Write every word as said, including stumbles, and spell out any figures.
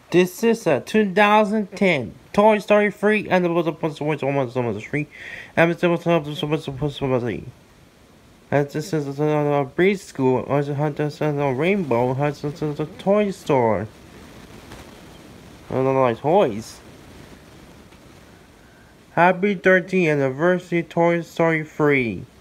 This is a two thousand ten Toy Story three and the was supposed to watch almost almost three and it's supposed to supposed to supposed to see. And this is a preschool, also has a rainbow, has a toy store. I don't like toys. Happy thirteenth anniversary Toy Story three.